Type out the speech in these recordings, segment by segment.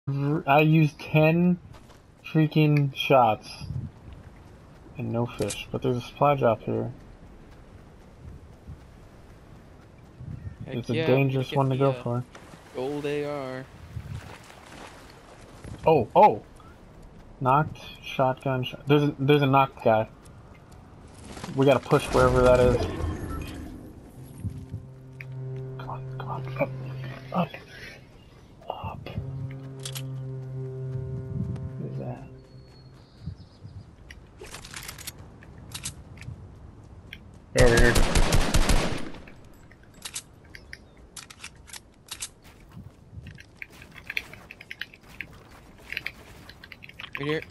I used 10 freaking shots and no fish, but there's a supply drop here. Heck It's a yeah, I'm gonna dangerous get one to me go a for. gold AR. Oh! Knocked, shotgun, there's a knocked guy. We gotta push wherever that is. Come on, up. Where's that? Over here. Right here.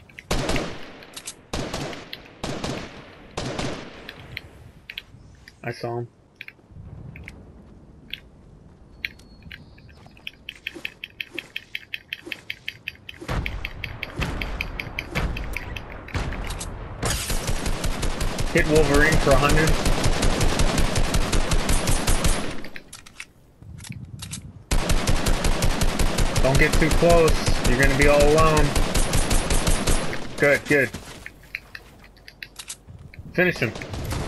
I saw him. Hit Wolverine for 100. Don't get too close. You're gonna be all alone. Good, good. Finish him.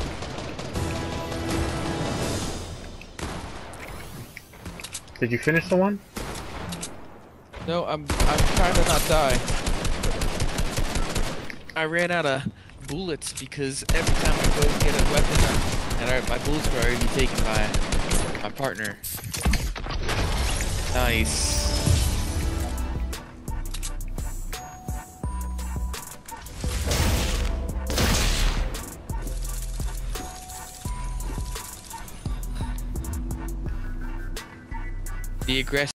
Did you finish the one? No, I'm trying to not die. I ran out of bullets because every time I go get a weapon, my bullets were already taken by my partner. Nice. The aggressive